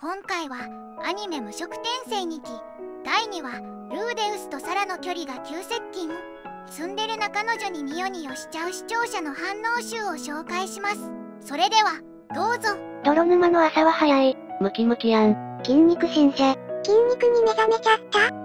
今回はアニメ無職転生2期第2話ルーデウスとサラの距離が急接近。ツンデレな彼女にニヨニヨしちゃう視聴者の反応集を紹介します。それではどうぞ。 泥沼の朝は早い。ムキムキやん。 筋肉信者。筋肉に目覚めちゃった。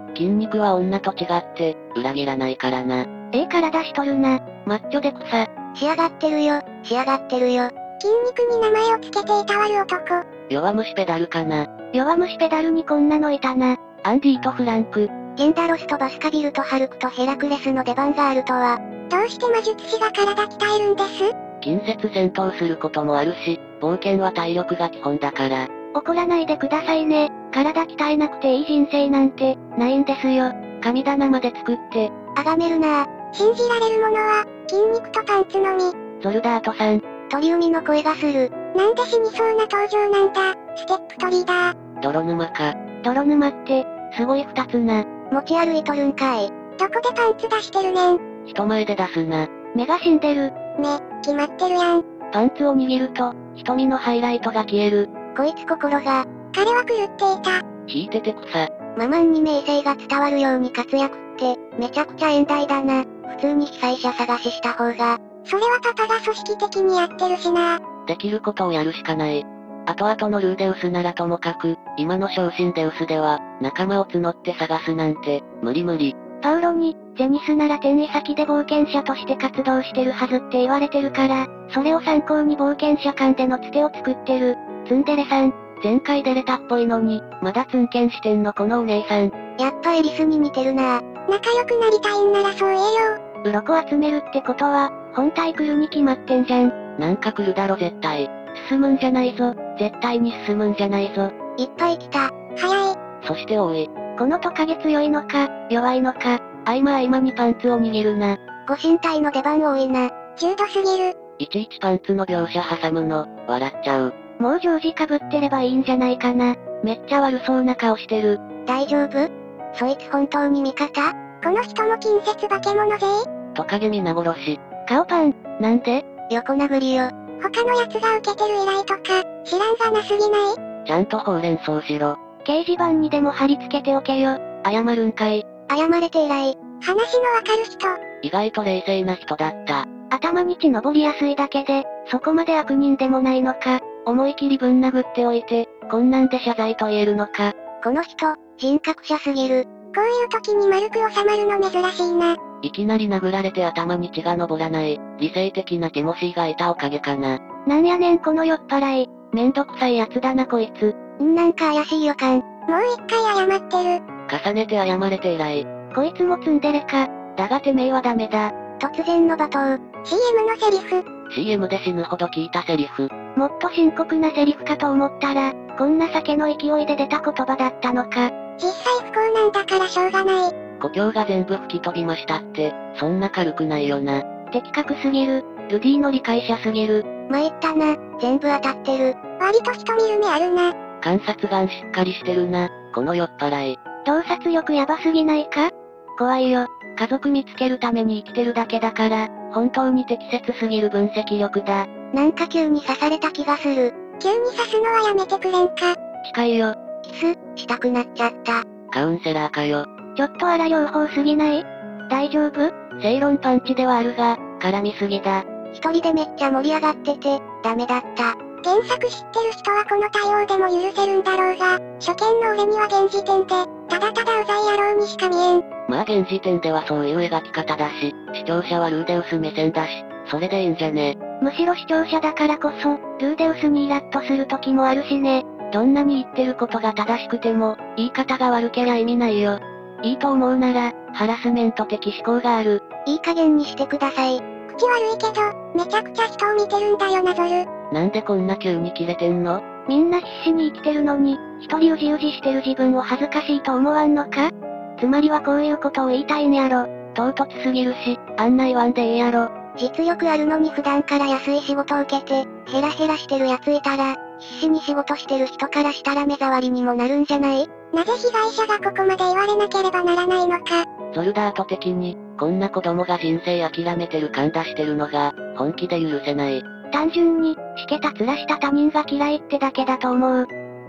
筋肉は女と違って裏切らないからな。 体しとるな。 マッチョで草。 仕上がってるよ、仕上がってるよ。筋肉に名前をつけていたわる男。 弱虫ペダルかな。 弱虫ペダルにこんなのいたな。 アンディとフランク。 ゲンダロスとバスカビルとハルクとヘラクレスの出番があるとは。どうして魔術師が体鍛えるんです？ 近接戦闘することもあるし、冒険は体力が基本だから。 怒らないでくださいね。体鍛えなくていい人生なんて、ないんですよ。 神棚まで作って。 崇めるなぁ。信じられるものは、筋肉とパンツのみ。 ゾルダートさん。 鳥海の声がする。なんで死にそうな登場なんだ、ステップトリーダー。 泥沼か。 泥沼って、すごい二つな。 持ち歩いとるんかい。どこでパンツ出してるねん。 人前で出すな。 目が死んでる。 目、決まってるやん。 パンツを握ると、瞳のハイライトが消える。 こいつ心が。彼は狂っていた。 引いてて草。 ママンに名声が伝わるように活躍って、めちゃくちゃ遠大だな。普通に被災者探しした方が。それはパパが組織的にやってるしな。 できることをやるしかない。後々のルーデウスならともかく、今の昇進デウスでは、仲間を募って探すなんて、無理無理。 パウロに、ゼニスなら転移先で冒険者として活動してるはずって言われてるから、それを参考に冒険者間でのつてを作ってる。ツンデレさん。 前回デレタっぽいのに、まだツンケンしてんのこのお姉さん。 やっぱエリスに似てるな。仲良くなりたいんならそう言えよ。 鱗集めるってことは、本体来るに決まってんじゃん。 なんか来るだろ絶対。進むんじゃないぞ。絶対に進むんじゃないぞ。 いっぱい来た。早い。 そして多い。 このトカゲ強いのか、弱いのか。 合間合間にパンツを握るな。 ご身体の出番多いな。中度すぎる。 いちいちパンツの描写挟むの、笑っちゃう。 もう常時被ってればいいんじゃないかな。 めっちゃ悪そうな顔してる。 大丈夫？そいつ本当に味方？この人も近接化け物ぜ。 トカゲ皆殺し。 顔パン、なんで？ 横殴りよ。他の奴が受けてる依頼とか、知らんがなすぎない？ ちゃんとほうれん草しろ。 掲示板にでも貼り付けておけよ。 謝るんかい。 謝れて偉い。話のわかる人。 意外と冷静な人だった。 頭に血登りやすいだけで、そこまで悪人でもないのか。 思い切りぶん殴っておいて、こんなんで謝罪と言えるのか。 この人、人格者すぎる。こういう時に丸く収まるの珍しいな。 いきなり殴られて頭に血が昇らない、理性的なティモシーがいたおかげかな。 なんやねんこの酔っ払い。めんどくさいやつだなこいつ。 なんか怪しい予感。もう一回謝ってる。 重ねて謝れて偉い。 こいつもツンデレか。 だがてめえはダメだ。 突然の罵倒。CM のセリフ。 CM で死ぬほど聞いたセリフ。 もっと深刻なセリフかと思ったら、こんな酒の勢いで出た言葉だったのか。 実際不幸なんだからしょうがない。 故郷が全部吹き飛びましたって、そんな軽くないよな。 的確すぎる。ルディの理解者すぎる。 参ったな、全部当たってる。割と人見る目あるな。 観察眼しっかりしてるな、この酔っ払い。 洞察力やばすぎないか？怖いよ。 家族見つけるために生きてるだけだから、本当に適切すぎる分析力だ。 なんか急に刺された気がする。急に刺すのはやめてくれんか。 近いよ。 キス、したくなっちゃった。 カウンセラーかよ。 ちょっと荒療法すぎない？大丈夫？ 正論パンチではあるが、絡みすぎだ。 一人でめっちゃ盛り上がってて、ダメだった。原作知ってる人はこの対応でも許せるんだろうが、初見の俺には現時点で、ただただうざい野郎にしか見えん。 まあ現時点ではそういう描き方だし、視聴者はルーデウス目線だし、それでいいんじゃね。 むしろ視聴者だからこそ、ルーデウスにイラッとする時もあるしね。 どんなに言ってることが正しくても、言い方が悪けりゃ意味ないよ。いいと思うなら、ハラスメント的思考がある。 いい加減にしてください。口悪いけど、めちゃくちゃ人を見てるんだよなゾル。 なんでこんな急にキレてんの？ みんな必死に生きてるのに、一人うじうじしてる自分を恥ずかしいと思わんのか？つまりはこういうことを言いたいんやろ。 唐突すぎるし、あんな言わんでいいやろ。 実力あるのに普段から安い仕事を受けて、ヘラヘラしてるやついたら、必死に仕事してる人からしたら目障りにもなるんじゃない？なぜ被害者がここまで言われなければならないのか。 ゾルダート的に、こんな子供が人生諦めてる感出してるのが、本気で許せない。 単純に、しけた面した他人が嫌いってだけだと思う。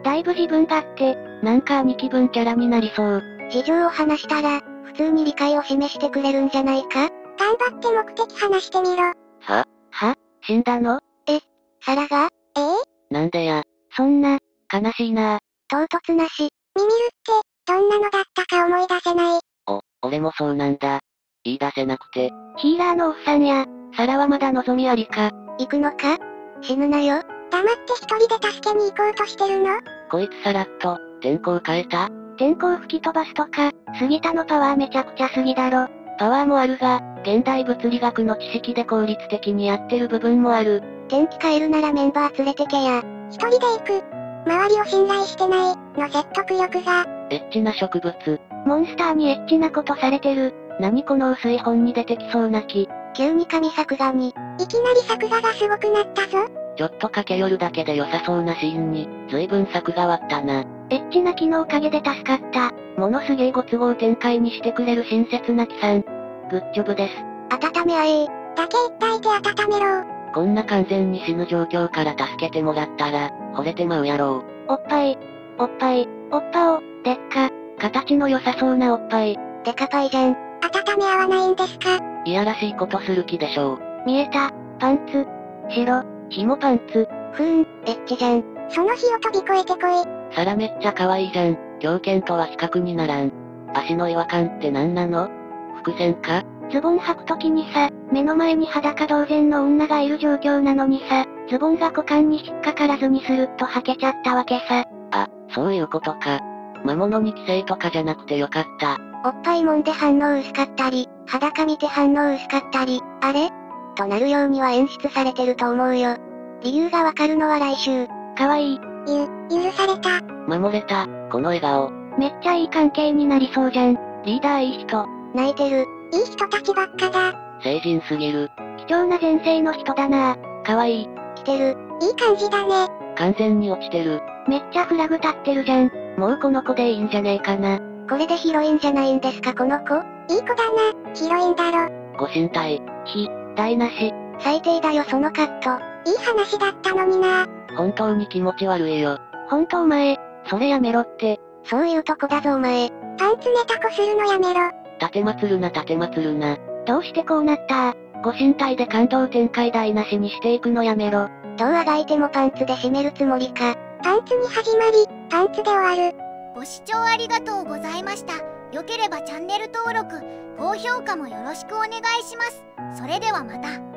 だいぶ自分勝手。なんか兄貴分キャラになりそう。 事情を話したら、普通に理解を示してくれるんじゃないか？頑張って目的話してみろ。 は？ 死んだの？ サラが？ なんでや。 そんな、悲しいな。 唐突なし。ミミルって、どんなのだったか思い出せない。 俺もそうなんだ。言い出せなくて。 ヒーラーのおっさんや、サラはまだ望みありか。 行くのか？死ぬなよ。黙って一人で助けに行こうとしてるの？ こいつさらっと、天候変えた？ 天候吹き飛ばすとか、杉田のパワーめちゃくちゃすぎだろ。パワーもあるが、現代物理学の知識で効率的にやってる部分もある。 天気変えるならメンバー連れてけや。一人で行く。周りを信頼してない、の説得力が。 エッチな植物。 モンスターにエッチなことされてる。何この薄い本に出てきそうな気。 急に神作画に。いきなり作画がすごくなったぞ。 ちょっと駆け寄るだけで良さそうなシーンに、随分作が割ったな。 エッチな気のおかげで助かった。ものすげえご都合展開にしてくれる親切な木さん。グッジョブです。 温め合えだけ訴えて温めろ。 こんな完全に死ぬ状況から助けてもらったら、惚れてまうやろおっぱい、おっぱを、でっか、形の良さそうなおっぱい。 デカパイじゃん。温め合わないんですか？ いやらしいことする気でしょう。 見えた、パンツ。白、紐パンツ。 エッチじゃん。その日を飛び越えてこい。 サラめっちゃ可愛いじゃん。狂犬とは比較にならん。足の違和感って何なの？伏線か？ ズボン履くときにさ、目の前に裸同然の女がいる状況なのにさ、ズボンが股間に引っかからずにスルッと履けちゃったわけさ。 あ、そういうことか。魔物に規制とかじゃなくてよかった。 おっぱいもんで反応薄かったり、裸見て反応薄かったり、あれ？となるようには演出されてると思うよ。理由がわかるのは来週。 かわいい。 許された。 守れた、この笑顔。 めっちゃいい関係になりそうじゃん。リーダーいい人。 泣いてる。いい人たちばっかだ。 成人すぎる。 貴重な前世の人だな。かわいい。 来てる。いい感じだね。 完全に落ちてる。 めっちゃフラグ立ってるじゃん。もうこの子でいいんじゃねえかな。 これでヒロインじゃないんですかこの子？いい子だな。ヒロインだろ。 ご神体。 台無し。 最低だよそのカット。いい話だったのにな。 本当に気持ち悪いよ。 ほんとお前、それやめろって。 そういうとこだぞお前。パンツネタこするのやめろ。 立てまつるな。 どうしてこうなったご神体で感動展開台無しにしていくのやめろ。 どうあがいてもパンツで締めるつもりか。パンツに始まり、パンツで終わる。 ご視聴ありがとうございました。よければチャンネル登録、高評価もよろしくお願いします。それではまた。